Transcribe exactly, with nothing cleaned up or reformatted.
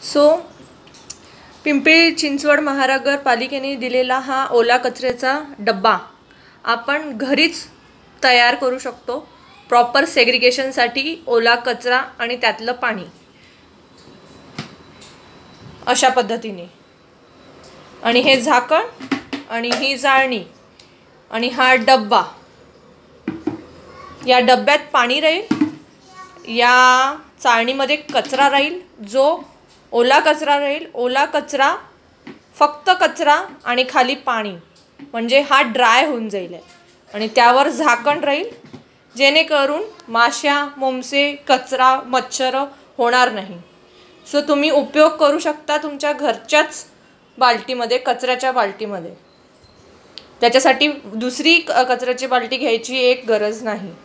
So Pimpri Chinchwad महानगरपालिकेने दिलेला हा ओला कचऱ्याचा डब्बा आपण घरीच तयार करू शकतो. प्रॉपर सेग्रिगेशनसाठी ओला कचरा आणि त्यातलं पाणी अशा पद्धतीने. आणि हे झाकण आणि ही जाळणी आणि हा डब्बा, या डब्यात पाणी राहील, या चाळणीमध्ये कचरा राहील, जो ओला कचरा राहील. ओला कचरा फक्त कचरा आणि खाली पाणी, म्हणजे हा ड्राय होऊन जाईल. आणि त्यावर झाकण राहील, जेणेकरून माश्या, मोमसे, कचरा, मच्छर होणार नाही. सो तुम्ही उपयोग करू शकता तुमच्या घरच्याच बाल्टीमध्ये, कचऱ्याच्या बाल्टीमध्ये. त्याच्यासाठी दुसरी कचऱ्याची बाल्टी घ्यायची एक गरज नाही.